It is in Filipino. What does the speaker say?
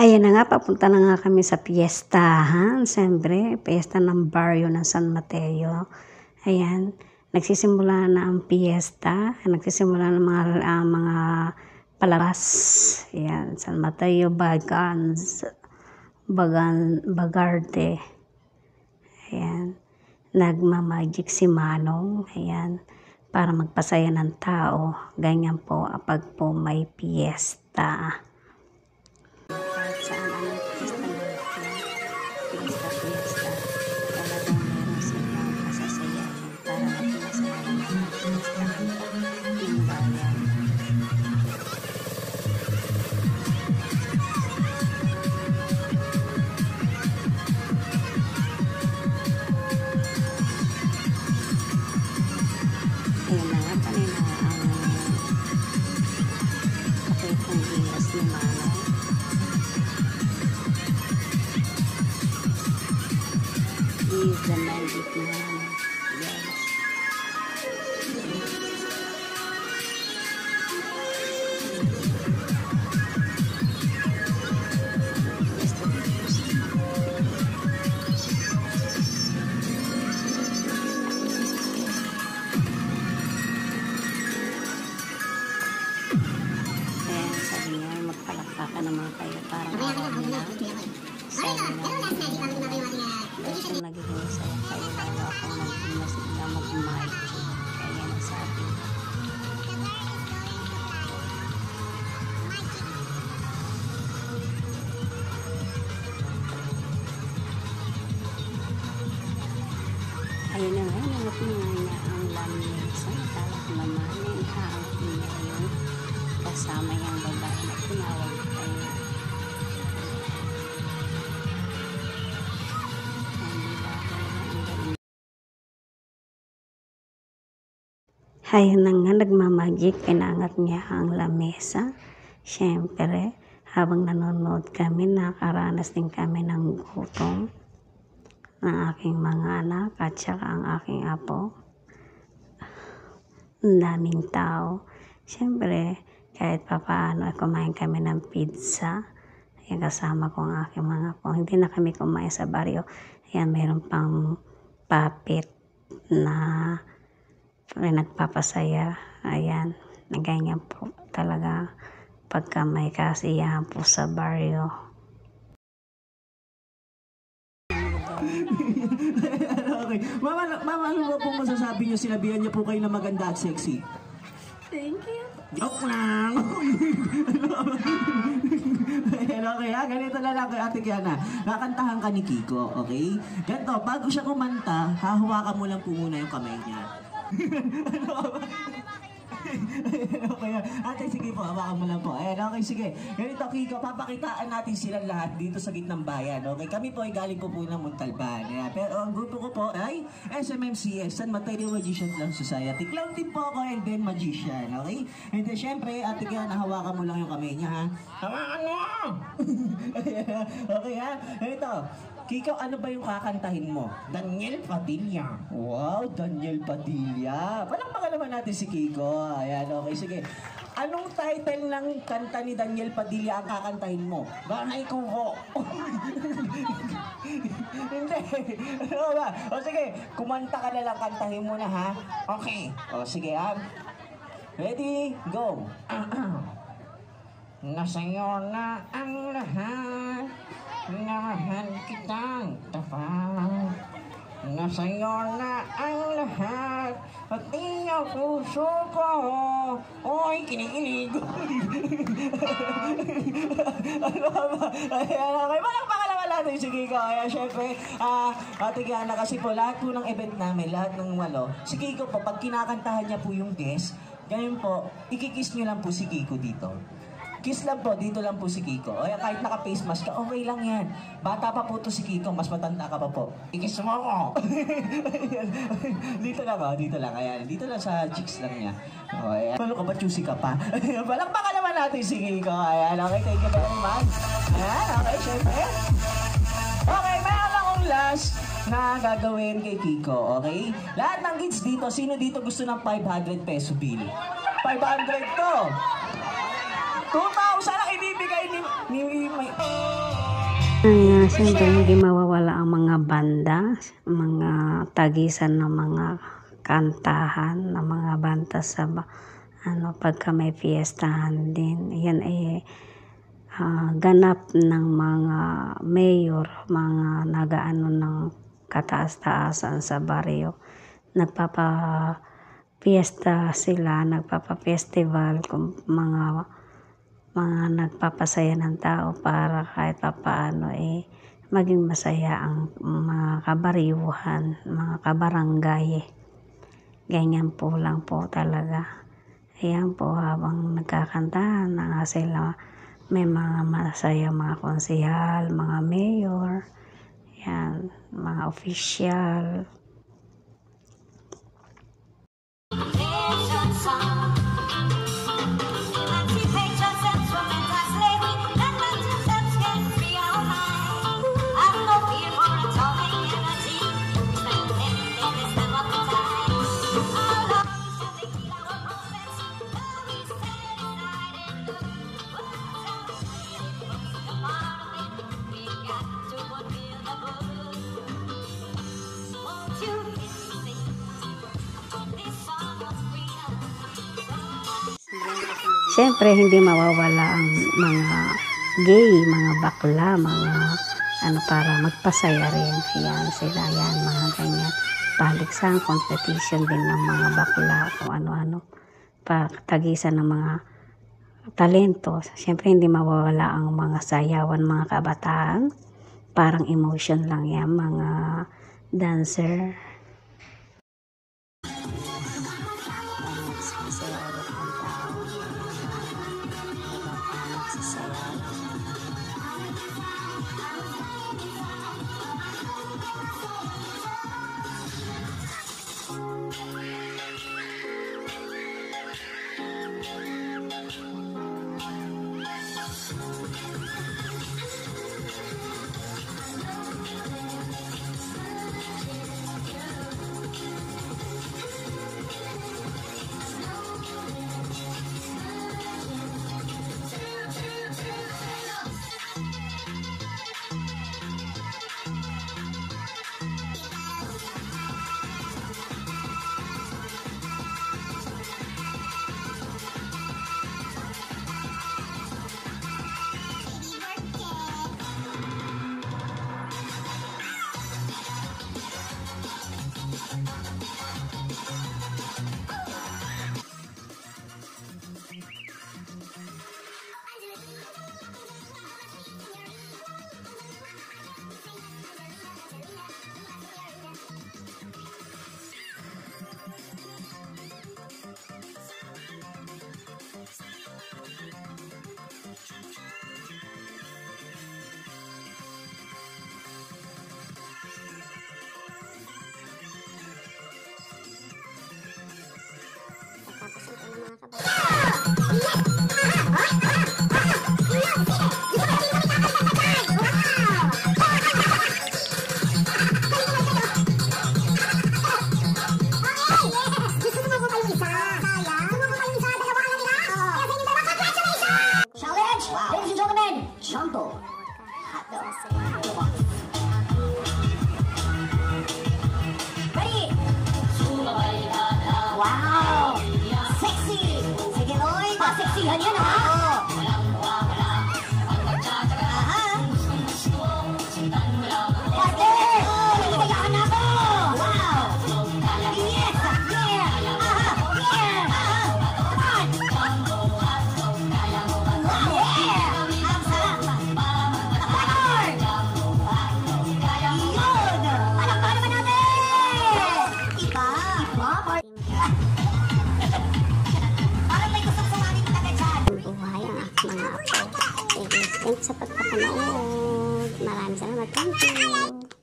Ayan na nga, papunta na nga kami sa piyestahan. Siyempre, piyesta ng baryo ng San Mateo. Ayan, nagsisimula na ang piyesta. Nagsisimula na mga palabas. Ayan, San Mateo, Bagarte. Ayan, nagmamagic si Manong. Ayan, para magpasaya ng tao. Ganyan po pag po may piyesta. Saan ang piyesta talagang meron silang masasayahin para magpasaya ng piyesta ng bayan. Ayun na nga, kanina ang kapitong gilas ni Manong. Is the magic man. Yes. Ayan, sabi niya, magpalakpakan naman kayo para marami na. Sabi na, dahil nagiging saya kayo lalo akong naging na mag-magic. Kaya nasabi. Ayun na nga, nangutin nga niya ang lamesa. Talak naman, ihahangin niya yung kasama niyang babae na tinawag kayo. Ayun na nga, nagmamagic, pinangat niya ang lamesa. Siyempre, habang nanonood kami, nakaranas din kami ng gutom ng aking mga anak at saka ang aking apo. Ang daming tao. Siyempre, kahit papaano ay kumain kami ng pizza. Ayan, kasama ko ang aking mga apo. Hindi na kami kumain sa baryo. Ayan, mayroon pang papit na nagpapasaya. Ayan, ganyan po talaga pagka may kasiyahan po sa baryo. Okay. Mama, ano ba pong masasabi niyo? Sinabihan niyo po kayo na maganda at sexy. Thank you. Joke lang! Okay ha, ganito na lang kay Ate Kiana. Kakantahan ka ni Kiko, okay? Ganito, bago siya kumanta, hahawakan mo lang po muna yung kamay niya. Okay, ate, sige po, hawakan mo lang po. Ayan, okay, sige. Ganito, Kiko, papakitaan natin silang lahat dito sa gitnang bayan, okay? Kami po ay galing po na Montalban. Ayan. Pero ang grupo ko po ay SMMCS, San Mateo Magician Clown Society. Clown din po ako and then magician, okay? And then, syempre, ate, kaya nahawakan mo lang yung kamay niya, ha? Hawakan mo! Okay, ha? Ganito, Kiko, ano ba yung kakantahin mo? Daniel Padilla. Wow, Daniel Padilla. Palakpakan naman natin si Kiko. Ayan, okay, sige. Anong title ng kanta ni Daniel Padilla ang kakantahin mo? Ganay ko po. Hindi. Ano ba? O sige, kumanta ka na lang, kantahin mo na, ha? Okay. O sige, ha? Ready? Go. Nasa'yo na ang lahat. Namahan kitang tapat. Nasa'yo na ang lahat. Pati ang puso ko. Oy, kinikilig. Ano ba? Ayan, okay. Palakpakan naman natin si Kiko. Ayan, syempre, Ate Kiana, kasi po lahat po ng event namin, lahat ng si Kiko po, pag kinakantahan niya po yung guest, ganyan po, ikikiss niyo lang po si Kiko dito. Kiss lang po, dito lang po si Kiko. O kahit naka-face mask ka, okay lang yan. Bata pa po to si Kiko, mas matanda ka pa po. I-kiss mo ako. Dito lang, dito lang. Ayan, dito lang sa cheeks lang niya. O, ayan. Ano ka ba, choosy ka pa? Palakpakan naman natin si Kiko. Ayan, okay, thank you very much. Ayan, okay, syempre. Okay, meron akong last na gagawin kay Kiko, okay? Lahat ng kids dito, sino dito gusto ng 500 peso bill? 500 to! 2,000 ang ibibigay ni Kaya siyempre hindi mawawala ang mga banda, mga tagisan ng mga kantahan, ng mga banda sa pagka may fiestahan din. Yan ay ganap ng mga mayor, mga nagaano ng kataas-taasan sa baryo. Nagpapa-fiesta sila, nagpapa-festival kung mga nagpapasaya ng tao para kahit papaano maging masaya ang mga kabaryuhan, mga kabarangay. Ganyan po lang po talaga. Ayan po, habang nagkakantahan na nga sila, may mga masaya mga konsehal, mga mayor, yan, mga official. Siyempre, hindi mawawala ang mga gay, mga bakla, mga para magpasaya rin. Yan sila, yan, mga ganyan. Paligsahan, competition din ng mga bakla, kung ano-ano. Pagtagisan ng mga talento. Siyempre, hindi mawawala ang mga sayawan, mga kabataan. Parang emotion lang yan, mga dancer. Wow! Sexy! Sige, oy! Paseksihan yan, ha? Thanks sa pagpapanood. Maraming salamat. Thank you.